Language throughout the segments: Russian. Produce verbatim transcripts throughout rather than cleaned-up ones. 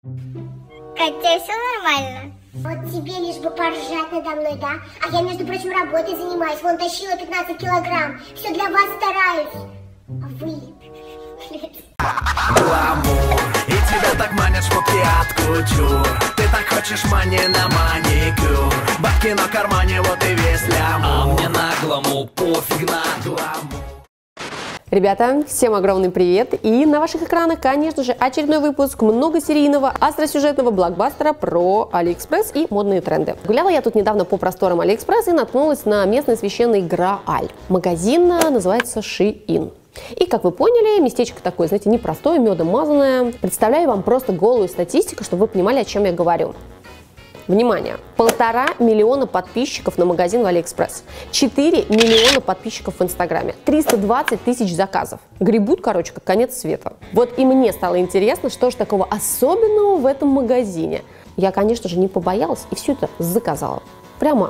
Катя, все нормально? Вот тебе лишь бы поржать надо мной, да? А я, между прочим, работой занимаюсь. Вон, тащила пятнадцать килограмм. Все для вас стараюсь. А вы... Гламур, и тебя так манят шмотки от кутюр. Ты так хочешь мани на маникюр. Бабки на кармане, вот и весь лямур. А мне на гламур пофиг на гламур. Ребята, всем огромный привет! И на ваших экранах, конечно же, очередной выпуск многосерийного остросюжетного блокбастера про Алиэкспресс и модные тренды. Гуляла я тут недавно по просторам Алиэкспресс и наткнулась на местный священный Грааль. Магазин называется Шиин. И, как вы поняли, местечко такое, знаете, непростое, медом мазанное. Представляю вам просто голую статистику, чтобы вы понимали, о чем я говорю. Внимание! Полтора миллиона подписчиков на магазин в Алиэкспресс, четыре миллиона подписчиков в Инстаграме, триста двадцать тысяч заказов. Гребут, короче, как конец света. Вот и мне стало интересно, что же такого особенного в этом магазине. Я, конечно же, не побоялась и все это заказала. Прямо.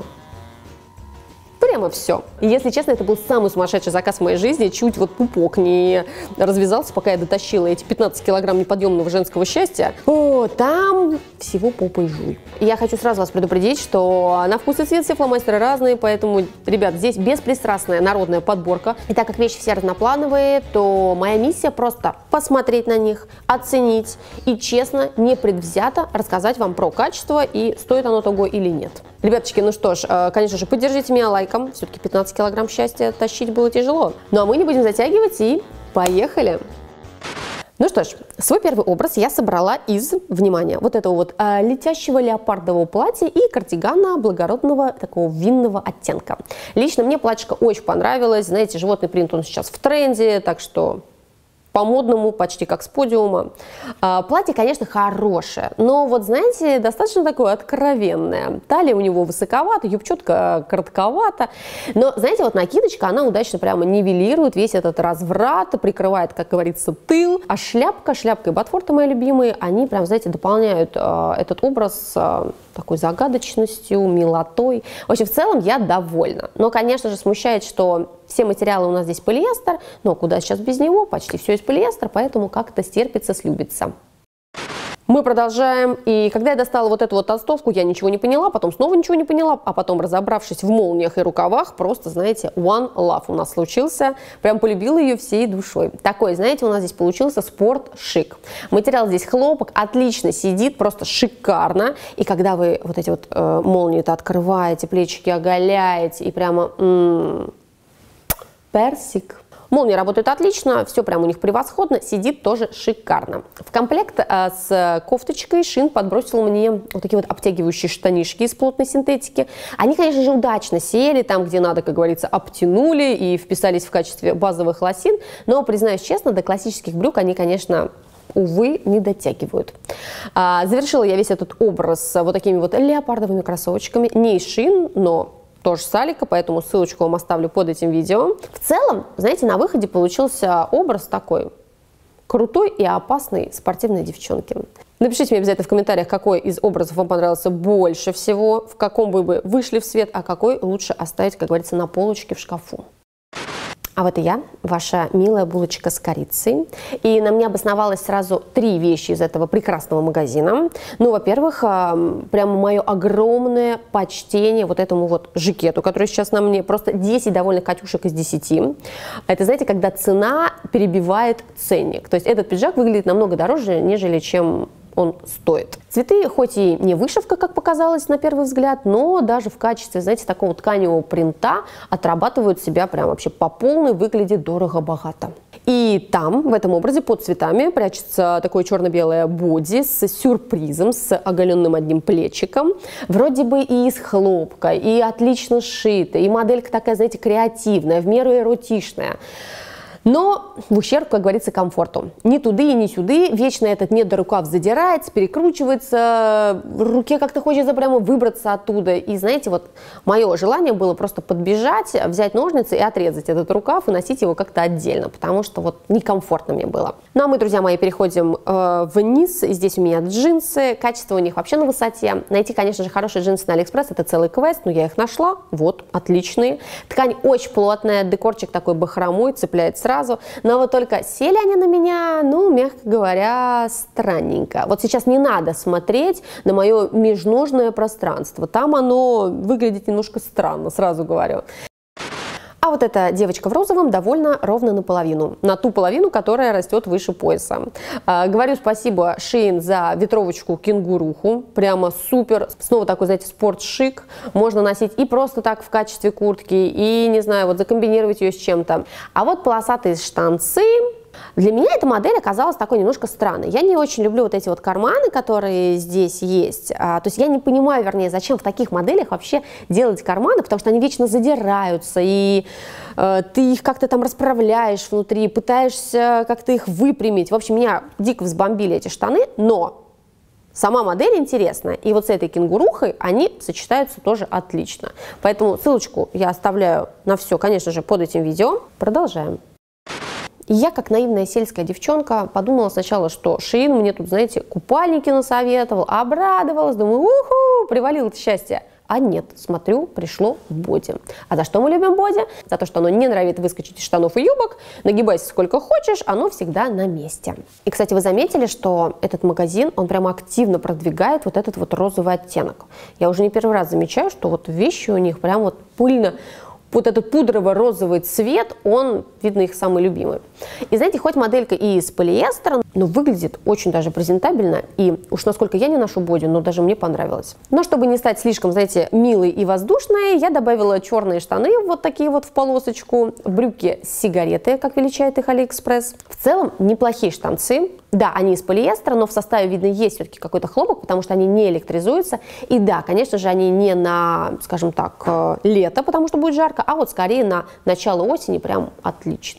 Прямо все. И, если честно, это был самый сумасшедший заказ в моей жизни. Чуть вот пупок не развязался, пока я дотащила эти пятнадцать килограмм неподъемного женского счастья. О, там всего попа и жуй. И я хочу сразу вас предупредить, что на вкус и цвет все фломастеры разные, поэтому, ребят, здесь беспристрастная народная подборка. И так как вещи все разноплановые, то моя миссия просто посмотреть на них, оценить и, честно, непредвзято рассказать вам про качество и стоит оно того или нет. Ребяточки, ну что ж, конечно же, поддержите меня лайком. Все-таки пятнадцать килограмм счастья тащить было тяжело. Ну а мы не будем затягивать и поехали! Ну что ж, свой первый образ я собрала из, внимания, вот этого вот э, летящего леопардового платья и кардигана благородного такого винного оттенка. Лично мне платьишко очень понравилось. Знаете, животный принт, он сейчас в тренде, так что... по-модному, почти как с подиума. А, платье, конечно, хорошее, но вот, знаете, достаточно такое откровенное. Талия у него высоковата, юбчонка коротковата. Но, знаете, вот накидочка, она удачно прямо нивелирует весь этот разврат, прикрывает, как говорится, тыл. А шляпка, шляпка и ботфорты мои любимые, они прям, знаете, дополняют э, этот образ э, такой загадочностью, милотой. В общем, в целом я довольна. Но, конечно же, смущает, что все материалы у нас здесь полиэстер, но куда сейчас без него? Почти все из полиэстера, поэтому как-то стерпится, слюбится. Мы продолжаем, и когда я достала вот эту вот толстовку, я ничего не поняла, потом снова ничего не поняла, а потом, разобравшись в молниях и рукавах, просто, знаете, one love у нас случился, прям полюбила ее всей душой. Такой, знаете, у нас здесь получился спорт-шик. Материал здесь хлопок, отлично сидит, просто шикарно, и когда вы вот эти вот э, молнии-то открываете, плечики оголяете, и прямо... М-м, персик. Молния работает отлично, все прям у них превосходно, сидит тоже шикарно. В комплект а, с кофточкой Шин подбросил мне вот такие вот обтягивающие штанишки из плотной синтетики. Они, конечно же, удачно сели, там, где надо, как говорится, обтянули и вписались в качестве базовых лосин, но, признаюсь честно, до классических брюк они, конечно, увы, не дотягивают. А, завершила я весь этот образ вот такими вот леопардовыми кроссовочками, не из Шин, но... тоже с Алика, поэтому ссылочку вам оставлю под этим видео. В целом, знаете, на выходе получился образ такой крутой и опасной спортивной девчонки. Напишите мне обязательно в комментариях, какой из образов вам понравился больше всего, в каком вы бы вышли в свет, а какой лучше оставить, как говорится, на полочке в шкафу. А вот и я, ваша милая булочка с корицей. И на мне обосновалось сразу три вещи из этого прекрасного магазина. Ну, во-первых, прямо мое огромное почтение вот этому вот жакету, который сейчас на мне. Просто десять довольных Катюшек из десяти. Это, знаете, когда цена перебивает ценник. То есть этот пиджак выглядит намного дороже, нежели чем... он стоит. Цветы хоть и не вышивка, как показалось на первый взгляд, но даже в качестве, знаете, такого тканевого принта отрабатывают себя прям вообще по полной, выглядит дорого-богато. И там, в этом образе, под цветами прячется такое черно-белое боди с сюрпризом, с оголенным одним плечиком. Вроде бы и из хлопка, и отлично сшито, и моделька такая, знаете, креативная, в меру эротичная. Но в ущерб, как говорится, комфорту. Ни туды и ни сюды. Вечно этот недорукав задирается, перекручивается. В руке как-то хочется прямо выбраться оттуда. И знаете, вот мое желание было просто подбежать, взять ножницы и отрезать этот рукав и носить его как-то отдельно, потому что вот некомфортно мне было. Ну а мы, друзья мои, переходим э, вниз. И здесь у меня джинсы. Качество у них вообще на высоте. Найти, конечно же, хорошие джинсы на Алиэкспресс — это целый квест, но я их нашла. Вот, отличные. Ткань очень плотная, декорчик такой бахромой, цепляет сразу. сразу. Но вот только сели они на меня, ну, мягко говоря, странненько. Вот сейчас не надо смотреть на мое межножное пространство. Там оно выглядит немножко странно, сразу говорю. А вот эта девочка в розовом довольно ровно наполовину, на ту половину, которая растет выше пояса. А, говорю спасибо Shein за ветровочку кенгуруху, прямо супер. Снова такой, знаете, спорт-шик. Можно носить и просто так в качестве куртки, и, не знаю, вот закомбинировать ее с чем-то. А вот полосатые штанцы. Для меня эта модель оказалась такой немножко странной. Я не очень люблю вот эти вот карманы, которые здесь есть. А, то есть я не понимаю, вернее, зачем в таких моделях вообще делать карманы, потому что они вечно задираются, и э, ты их как-то там расправляешь внутри, пытаешься как-то их выпрямить. В общем, меня дико взбомбили эти штаны, но сама модель интересная. И вот с этой кенгурухой они сочетаются тоже отлично. Поэтому ссылочку я оставляю на все, конечно же, под этим видео. Продолжаем. И я, как наивная сельская девчонка, подумала сначала, что Shein мне тут, знаете, купальники насоветовал, обрадовалась, думаю, уху, привалило это счастье. А нет, смотрю, пришло боди. А за что мы любим боди? За то, что оно не норовит выскочить из штанов и юбок, нагибайся сколько хочешь, оно всегда на месте. И, кстати, вы заметили, что этот магазин, он прямо активно продвигает вот этот вот розовый оттенок. Я уже не первый раз замечаю, что вот вещи у них прям вот пыльно. Вот этот пудрово-розовый цвет, он, видно, их самый любимый. И знаете, хоть моделька и из полиэстера, но выглядит очень даже презентабельно. И уж насколько я не ношу боди, но даже мне понравилось. Но чтобы не стать слишком, знаете, милой и воздушной, я добавила черные штаны, вот такие вот в полосочку, брюки с сигареты, как величает их Алиэкспресс. В целом, неплохие штанцы. Да, они из полиэстера, но в составе, видно, есть все-таки какой-то хлопок, потому что они не электризуются. И да, конечно же, они не на, скажем так, лето, потому что будет жарко, а вот скорее на начало осени прям отлично.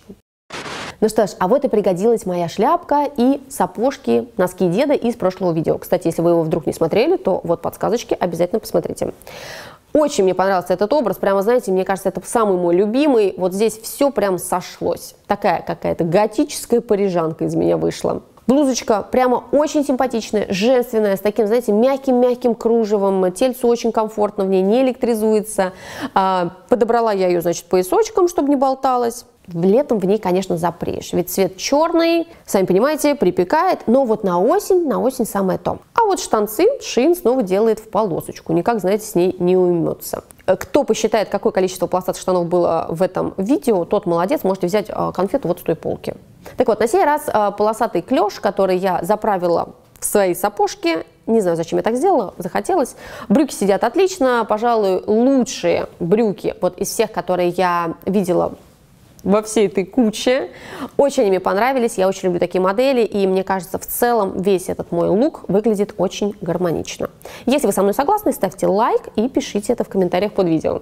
Ну что ж, а вот и пригодилась моя шляпка и сапожки, носки деда из прошлого видео. Кстати, если вы его вдруг не смотрели, то вот подсказочки, обязательно посмотрите. Очень мне понравился этот образ, прямо, знаете, мне кажется, это самый мой любимый. Вот здесь все прям сошлось. Такая какая-то готическая парижанка из меня вышла. Блузочка прямо очень симпатичная, женственная, с таким, знаете, мягким-мягким кружевом. Тельцу очень комфортно, в ней не электризуется. А, подобрала я ее, значит, поясочком, чтобы не болталась. Летом в ней, конечно, запреешь, ведь цвет черный, сами понимаете, припекает, но вот на осень, на осень самое то. А вот штанцы Shein снова делает в полосочку, никак, знаете, с ней не уймется. Кто посчитает, какое количество полосатых штанов было в этом видео, тот молодец, можете взять конфету вот с той полки. Так вот, на сей раз полосатый клеш, который я заправила в свои сапожки, не знаю, зачем я так сделала, захотелось. Брюки сидят отлично, пожалуй, лучшие брюки вот из всех, которые я видела во всей этой куче. Очень они мне понравились, я очень люблю такие модели, и мне кажется, в целом весь этот мой лук выглядит очень гармонично. Если вы со мной согласны, ставьте лайк и пишите это в комментариях под видео.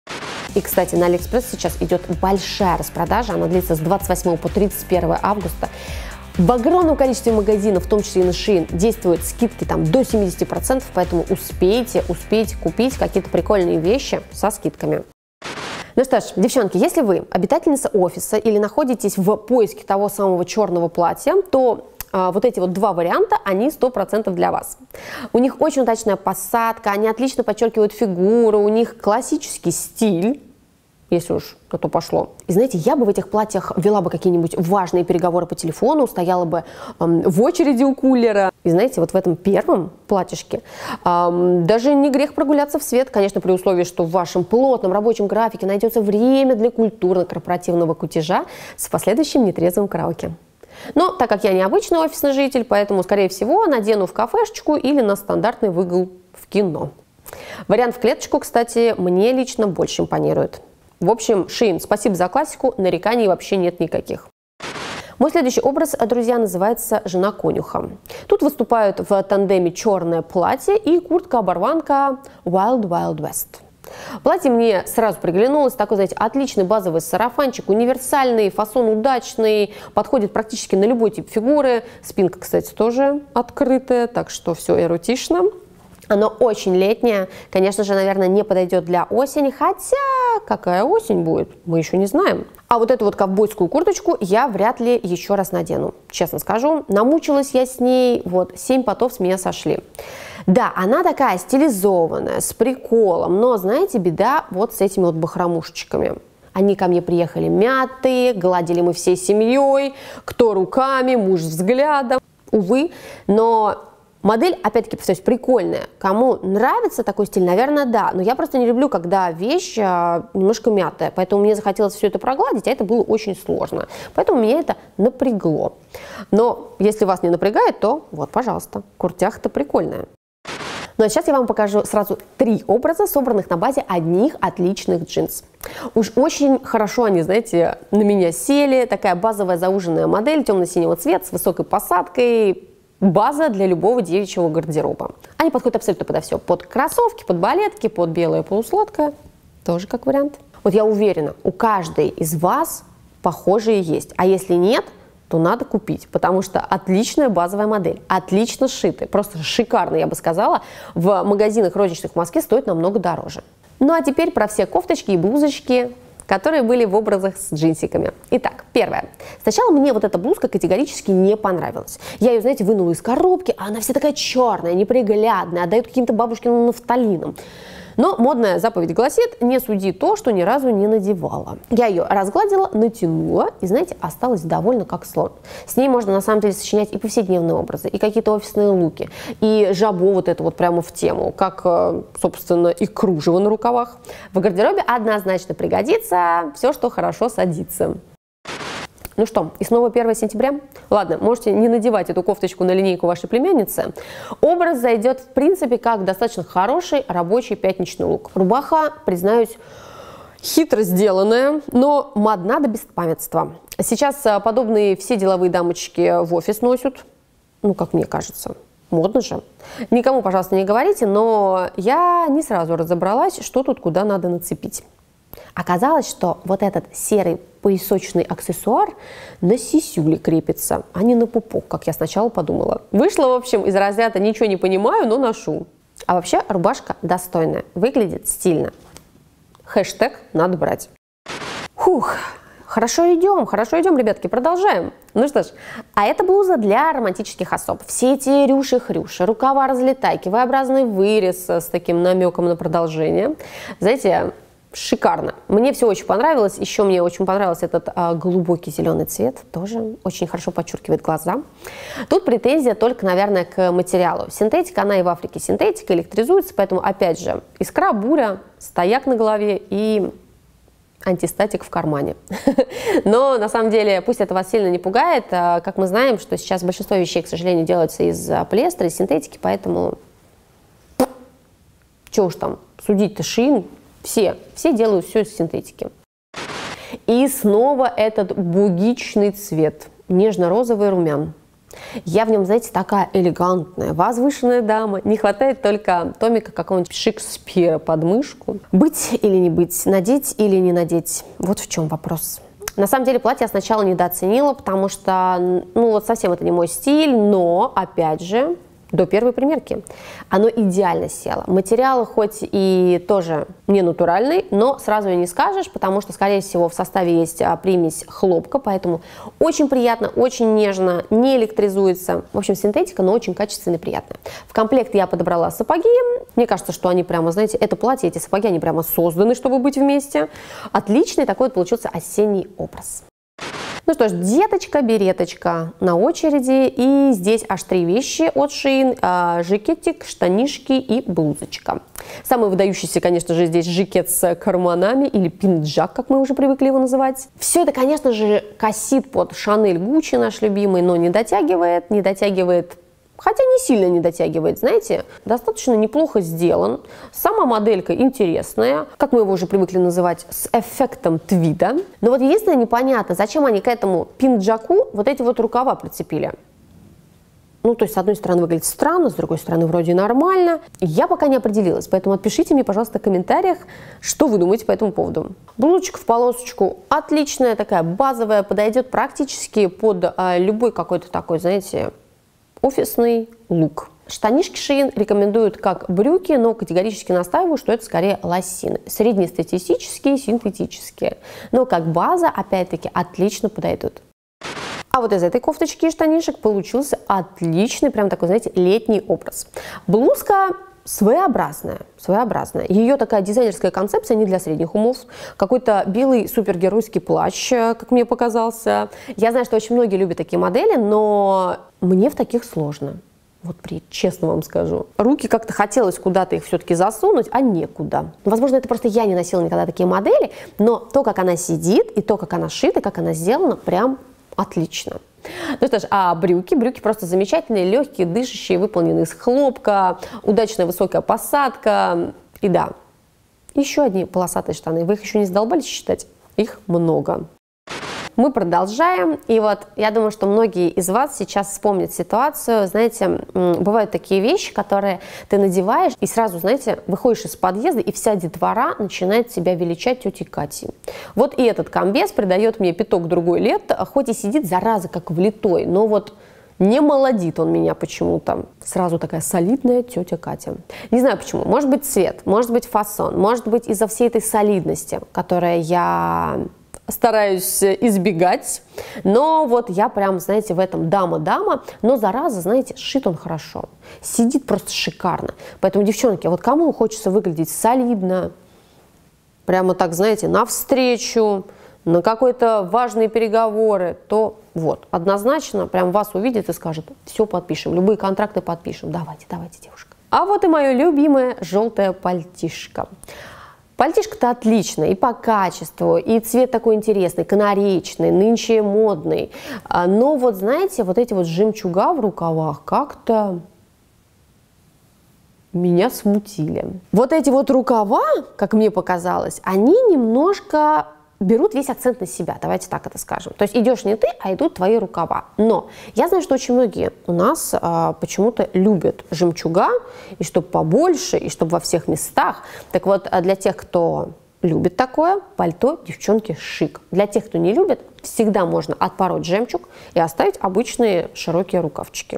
И, кстати, на Алиэкспресс сейчас идет большая распродажа, она длится с двадцать восьмого по тридцать первое августа. В огромном количестве магазинов, в том числе и на Shein, действуют скидки там до семидесяти процентов, поэтому успейте, успейте купить какие-то прикольные вещи со скидками. Ну что ж, девчонки, если вы обитательница офиса или находитесь в поиске того самого черного платья, то а, вот эти вот два варианта, они сто процентов для вас. У них очень удачная посадка, они отлично подчеркивают фигуру, у них классический стиль, если уж на то пошло. И знаете, я бы в этих платьях вела бы какие-нибудь важные переговоры по телефону, стояла бы эм, в очереди у кулера. И знаете, вот в этом первом платьишке эм, даже не грех прогуляться в свет, конечно, при условии, что в вашем плотном рабочем графике найдется время для культурно-корпоративного кутежа с последующим нетрезвым караоке. Но так как я не обычный офисный житель, поэтому, скорее всего, надену в кафешечку или на стандартный выгул в кино. Вариант в клеточку, кстати, мне лично больше импонирует. В общем, Shein, спасибо за классику, нареканий вообще нет никаких. Мой следующий образ, друзья, называется «Жена конюха». Тут выступают в тандеме черное платье и куртка-оборванка Wild Wild West. Платье мне сразу приглянулось, такой, знаете, отличный базовый сарафанчик, универсальный, фасон удачный, подходит практически на любой тип фигуры. Спинка, кстати, тоже открытая, так что все эротично. Оно очень летнее, конечно же, наверное, не подойдет для осени, хотя какая осень будет, мы еще не знаем. А вот эту вот ковбойскую курточку я вряд ли еще раз надену, честно скажу. Намучилась я с ней, вот, семь потов с меня сошли. Да, она такая стилизованная, с приколом, но, знаете, беда вот с этими вот бахромушечками. Они ко мне приехали мятые, гладили мы всей семьей, кто руками, муж взглядом. Увы, но модель, опять-таки, повторюсь, прикольная. Кому нравится такой стиль, наверное, да. Но я просто не люблю, когда вещь а, немножко мятая. Поэтому мне захотелось все это прогладить, а это было очень сложно. Поэтому меня это напрягло. Но если вас не напрягает, то вот, пожалуйста, куртяха-то прикольная. Ну а сейчас я вам покажу сразу три образа, собранных на базе одних отличных джинс. Уж очень хорошо они, знаете, на меня сели. Такая базовая зауженная модель темно-синего цвета с высокой посадкой. База для любого девичьего гардероба. Они подходят абсолютно подо все. Под кроссовки, под балетки, под белое полусладкое. Тоже как вариант. Вот я уверена, у каждой из вас похожие есть. А если нет, то надо купить, потому что отличная базовая модель, отлично сшитая, просто шикарно, я бы сказала, в магазинах розничных в Москве стоит намного дороже. Ну а теперь про все кофточки и блузочки, которые были в образах с джинсиками. Итак, первое. Сначала мне вот эта блузка категорически не понравилась. Я ее, знаете, вынула из коробки, а она вся такая черная, неприглядная, отдает каким-то бабушкиным нафталином. Но модная заповедь гласит: не суди то, что ни разу не надевала. Я ее разгладила, натянула и, знаете, осталась довольна как слон. С ней можно на самом деле сочинять и повседневные образы, и какие-то офисные луки, и жабо вот это вот прямо в тему, как, собственно, и кружево на рукавах. В гардеробе однозначно пригодится все, что хорошо садится. Ну что, и снова первое сентября? Ладно, можете не надевать эту кофточку на линейку вашей племянницы. Образ зайдет, в принципе, как достаточно хороший рабочий пятничный лук. Рубаха, признаюсь, хитро сделанная, но модна до беспамятства. Сейчас подобные все деловые дамочки в офис носят, ну, как мне кажется. Модно же. Никому, пожалуйста, не говорите, но я не сразу разобралась, что тут куда надо нацепить. Оказалось, что вот этот серый поясочный аксессуар на сисюле крепится, а не на пупок, как я сначала подумала. Вышло, в общем, из разряда «ничего не понимаю, но ношу». А вообще рубашка достойная, выглядит стильно. Хэштег «надо брать». Фух, хорошо идем, хорошо идем, ребятки, продолжаем. Ну что ж, а это блуза для романтических особ. Все эти рюши-хрюши, рукава-разлетайки, V-образный вырез с таким намеком на продолжение. Знаете, шикарно. Мне все очень понравилось. Еще мне очень понравился этот а, глубокий зеленый цвет. Тоже очень хорошо подчеркивает глаза. Тут претензия только, наверное, к материалу. Синтетика, она и в Африке синтетика, электризуется. Поэтому, опять же, искра, буря, стояк на голове и антистатик в кармане. Но, на самом деле, пусть это вас сильно не пугает. Как мы знаем, что сейчас большинство вещей, к сожалению, делаются из полиэстера, из синтетики. Поэтому, чего уж там, судить-то Шин. Все, все делают все из синтетики. И снова этот бугичный цвет, нежно-розовый румян. Я в нем, знаете, такая элегантная, возвышенная дама. Не хватает только томика какого-нибудь Шекспира под мышку. Быть или не быть, надеть или не надеть, вот в чем вопрос. На самом деле платье я сначала недооценила, потому что, ну вот совсем это не мой стиль, но, опять же, до первой примерки оно идеально село. Материал хоть и тоже не натуральный, но сразу и не скажешь, потому что, скорее всего, в составе есть примесь хлопка, поэтому очень приятно, очень нежно, не электризуется. В общем, синтетика, но очень качественная и приятная. В комплект я подобрала сапоги. Мне кажется, что они прямо, знаете, это платье, эти сапоги, они прямо созданы, чтобы быть вместе. Отличный такой вот получился осенний образ. Ну что ж, деточка-береточка на очереди, и здесь аж три вещи от Shein: а, жакетик, штанишки и блузочка. Самый выдающийся, конечно же, здесь жакет с карманами, или пинджак, как мы уже привыкли его называть. Все это, конечно же, косит под Chanel Gucci, наш любимый, но не дотягивает, не дотягивает. Хотя не сильно не дотягивает, знаете, достаточно неплохо сделан. Сама моделька интересная, как мы его уже привыкли называть, с эффектом твида. Но вот единственное непонятно, зачем они к этому пинджаку вот эти вот рукава прицепили. Ну, то есть, с одной стороны, выглядит странно, с другой стороны, вроде нормально. Я пока не определилась, поэтому отпишите мне, пожалуйста, в комментариях, что вы думаете по этому поводу. Блузочка в полосочку отличная, такая базовая, подойдет практически под а, любой какой-то такой, знаете, офисный лук. Штанишки Shein рекомендуют как брюки, но категорически настаиваю, что это скорее лосины. Среднестатистические, синтетические. Но как база, опять-таки, отлично подойдут. А вот из этой кофточки и штанишек получился отличный, прям такой, знаете, летний образ. Блузка своеобразная, своеобразная. Ее такая дизайнерская концепция не для средних умов. Какой-то белый супергеройский плащ, как мне показался. Я знаю, что очень многие любят такие модели, но мне в таких сложно. Вот при, честно вам скажу. Руки как-то хотелось куда-то их все-таки засунуть, а некуда. Возможно, это просто я не носила никогда такие модели, но то, как она сидит, и то, как она шита, как она сделана, прям отлично. Ну что ж, а брюки? Брюки просто замечательные, легкие, дышащие, выполнены из хлопка, удачная высокая посадка. И да, еще одни полосатые штаны. Вы их еще не задолбались считать? Их много. Мы продолжаем, и вот я думаю, что многие из вас сейчас вспомнят ситуацию, знаете, бывают такие вещи, которые ты надеваешь, и сразу, знаете, выходишь из подъезда, и вся детвора начинает тебя величать тетей Катей. Вот и этот комбез придает мне пяток другой лет, хоть и сидит, зараза, как влитой, но вот не молодит он меня почему-то. Сразу такая солидная тетя Катя. Не знаю почему. Может быть цвет, может быть фасон, может быть из-за всей этой солидности, которая я... стараюсь избегать, но вот я прям, знаете, в этом дама-дама, но зараза, знаете, сшит он хорошо, сидит просто шикарно. Поэтому, девчонки, вот кому хочется выглядеть солидно, прямо так, знаете, навстречу, на какие-то важные переговоры, то вот, однозначно прям вас увидит и скажет, все подпишем, любые контракты подпишем, давайте, давайте, девушка. А вот и мое любимое желтое пальтишко. Пальтишко-то отличное и по качеству, и цвет такой интересный, канареечный, нынче модный. Но вот, знаете, вот эти вот жемчуга в рукавах как-то меня смутили. Вот эти вот рукава, как мне показалось, они немножко берут весь акцент на себя, давайте так это скажем. То есть идешь не ты, а идут твои рукава. Но я знаю, что очень многие у нас а, почему-то любят жемчуга, и чтобы побольше, и чтобы во всех местах. Так вот, для тех, кто любит такое, пальто, девчонки, шик. Для тех, кто не любит, всегда можно отпороть жемчуг и оставить обычные широкие рукавчики.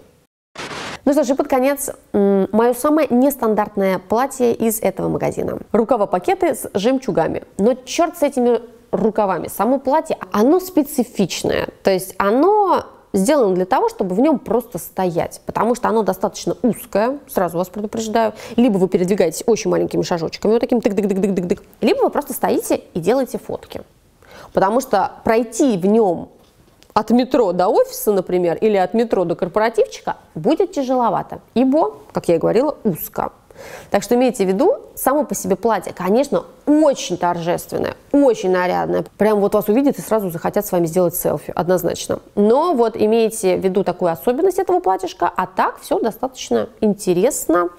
Ну что ж, и под конец мое самое нестандартное платье из этого магазина. Рукава-пакеты с жемчугами. Но черт с этими рукавами. Само платье, оно специфичное. То есть оно сделано для того, чтобы в нем просто стоять. Потому что оно достаточно узкое, сразу вас предупреждаю. Либо вы передвигаетесь очень маленькими шажочками, вот таким тык-тык-тык-тык-тык. Либо вы просто стоите и делаете фотки. Потому что пройти в нем от метро до офиса, например, или от метро до корпоративчика будет тяжеловато, ибо, как я и говорила, узко. Так что имейте в виду, само по себе платье, конечно, очень торжественное, очень нарядное. Прям вот вас увидят и сразу захотят с вами сделать селфи, однозначно. Но вот имейте в виду такую особенность этого платьишка, а так все достаточно интересно,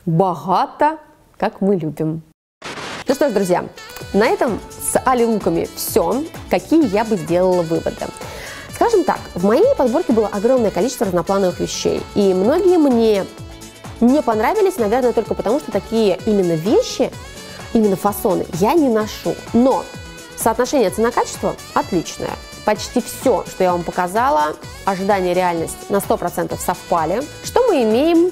богато, как мы любим. Ну что ж, друзья, на этом с али-луками все. Какие я бы сделала выводы? Скажем так, в моей подборке было огромное количество разноплановых вещей, и многие мне не понравились, наверное, только потому, что такие именно вещи, именно фасоны я не ношу. Но соотношение цена-качество отличное. Почти все, что я вам показала, ожидания и реальность на сто процентов совпали. Что мы имеем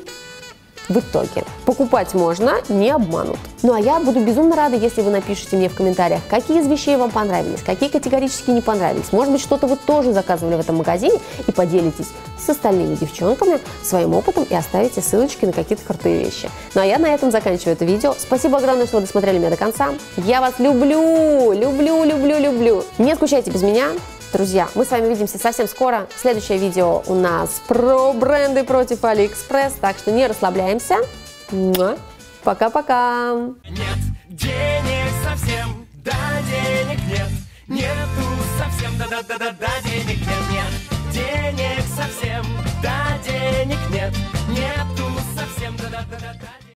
в итоге? Покупать можно, не обманут. Ну а я буду безумно рада, если вы напишите мне в комментариях, какие из вещей вам понравились, какие категорически не понравились. Может быть, что-то вы тоже заказывали в этом магазине и поделитесь с остальными девчонками своим опытом и оставите ссылочки на какие-то крутые вещи. Ну а я на этом заканчиваю это видео. Спасибо огромное, что вы досмотрели меня до конца. Я вас люблю, люблю, люблю, люблю. Не скучайте без меня. Друзья, мы с вами увидимся совсем скоро. Следующее видео у нас про бренды против Алиэкспресс, так что не расслабляемся. Пока-пока. Нет денег совсем, да денег нет. Нету совсем, да-да-да-да, денег нет, нет. Денег совсем, да денег нет. Нету